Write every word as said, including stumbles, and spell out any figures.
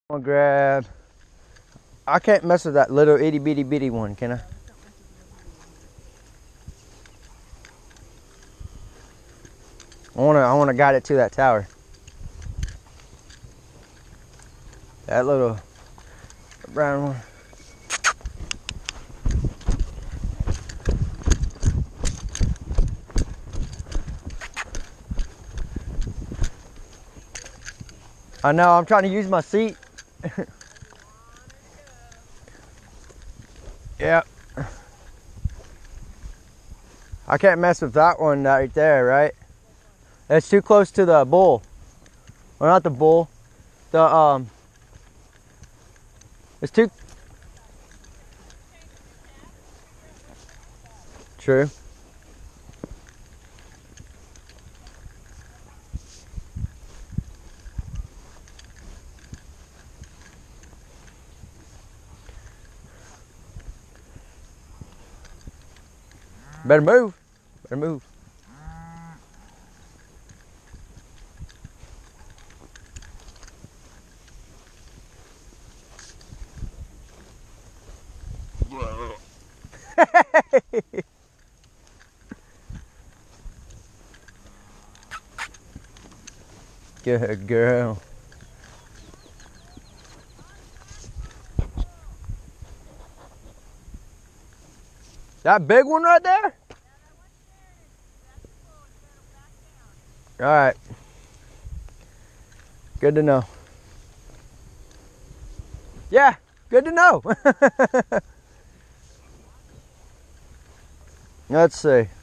I'm gonna grab. I can't mess with that little itty bitty bitty one, can I? I wanna, I wanna guide it to that tower. That little brown one. I know, I'm trying to use my seat. Yep. I can't mess with that one right there, right? It's too close to the bull. Well, not the bull. The, um, it's too... True. Better move. Better move. Good girl. That big one right there? All right. Good to know. Yeah, good to know. Let's see.